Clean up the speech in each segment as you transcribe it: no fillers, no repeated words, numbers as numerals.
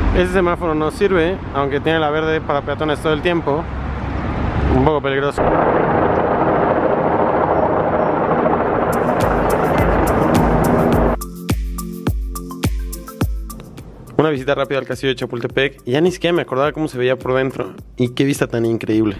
Este semáforo no sirve, aunque tiene la verde para peatones todo el tiempo. Un poco peligroso. Una visita rápida al castillo de Chapultepec. Y ya ni siquiera me acordaba cómo se veía por dentro. Y qué vista tan increíble.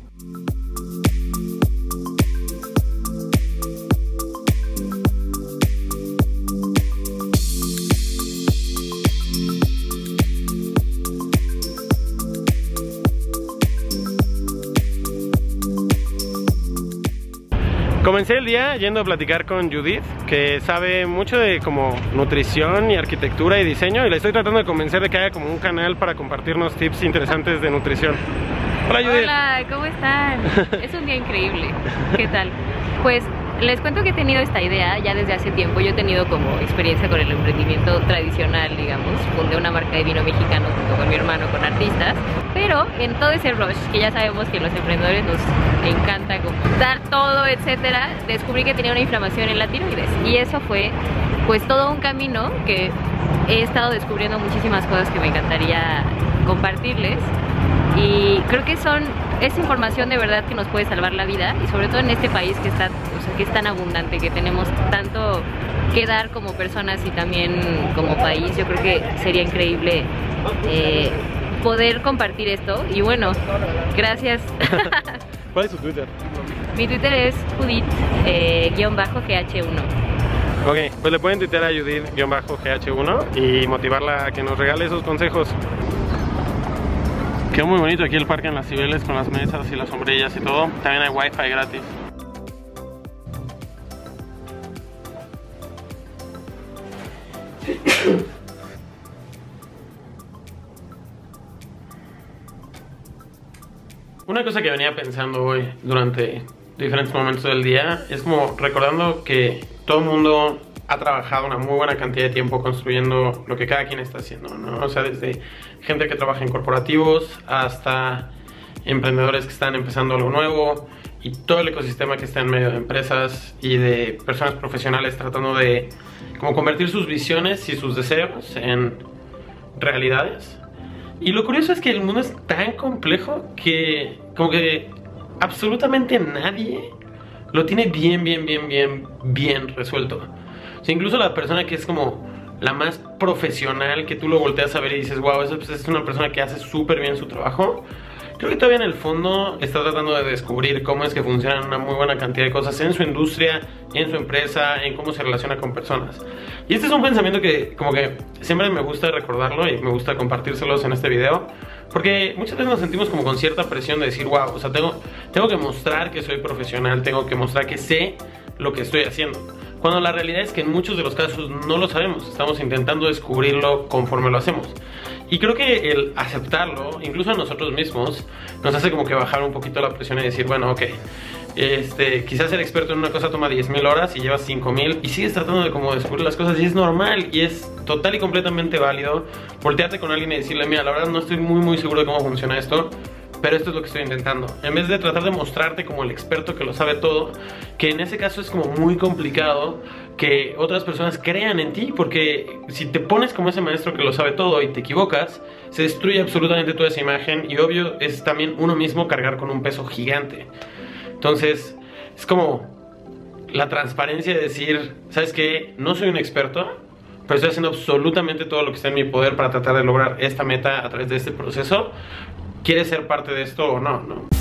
Comencé el día yendo a platicar con Judith, que sabe mucho de como nutrición y arquitectura y diseño, y la estoy tratando de convencer de que haya como un canal para compartirnos tips interesantes de nutrición. Hola Judith. Hola, ¿cómo están? Es un día increíble. ¿Qué tal? Pues les cuento que he tenido esta idea ya desde hace tiempo. Yo he tenido como experiencia con el emprendimiento tradicional, digamos. Fundé una marca de vino mexicano junto con mi hermano, con artistas. Pero en todo ese rush, que ya sabemos que los emprendedores nos encanta como dar todo, etcétera, descubrí que tenía una inflamación en la tiroides. Y eso fue pues todo un camino que he estado descubriendo muchísimas cosas que me encantaría compartirles. Y creo que es información de verdad que nos puede salvar la vida, y sobre todo en este país que está, que es tan abundante, que tenemos tanto que dar como personas y también como país. Yo creo que sería increíble poder compartir esto. Y bueno, gracias. ¿Cuál es su Twitter? Mi Twitter es Judith-GH1. Ok, pues le pueden tuitear a Judith-GH1 y motivarla a que nos regale esos consejos. Quedó muy bonito aquí el parque en Las Cibeles con las mesas y las sombrillas y todo. También hay wifi gratis. Una cosa que venía pensando hoy durante diferentes momentos del día es como recordando que todo el mundo ha trabajado una muy buena cantidad de tiempo construyendo lo que cada quien está haciendo, ¿no? O sea, desde gente que trabaja en corporativos hasta emprendedores que están empezando algo nuevo, y todo el ecosistema que está en medio de empresas y de personas profesionales tratando de como convertir sus visiones y sus deseos en realidades. Y lo curioso es que el mundo es tan complejo que como que absolutamente nadie lo tiene bien resuelto. O sea, incluso la persona que es como la más profesional, que tú lo volteas a ver y dices, wow, esa es una persona que hace súper bien su trabajo, creo que todavía en el fondo está tratando de descubrir cómo es que funcionan una muy buena cantidad de cosas en su industria, en su empresa, en cómo se relaciona con personas. Y este es un pensamiento que como que siempre me gusta recordarlo y me gusta compartírselos en este video, porque muchas veces nos sentimos como con cierta presión de decir, wow, o sea, tengo que mostrar que soy profesional, tengo que mostrar que sé lo que estoy haciendo. Cuando la realidad es que en muchos de los casos no lo sabemos, estamos intentando descubrirlo conforme lo hacemos. Y creo que el aceptarlo, incluso a nosotros mismos, nos hace como que bajar un poquito la presión y decir, bueno, ok, quizás ser experto en una cosa toma 10,000 horas y llevas 5,000 y sigues tratando de como descubrir las cosas, y es normal y es total y completamente válido voltearte con alguien y decirle, mira, la verdad no estoy muy seguro de cómo funciona esto, pero esto es lo que estoy intentando. En vez de tratar de mostrarte como el experto que lo sabe todo, que en ese caso es como muy complicado que otras personas crean en ti, porque si te pones como ese maestro que lo sabe todo y te equivocas, se destruye absolutamente toda esa imagen, y obvio es también uno mismo cargar con un peso gigante. Entonces es como la transparencia de decir, ¿sabes qué? No soy un experto, pero estoy haciendo absolutamente todo lo que está en mi poder para tratar de lograr esta meta a través de este proceso. ¿Quieres ser parte de esto o no?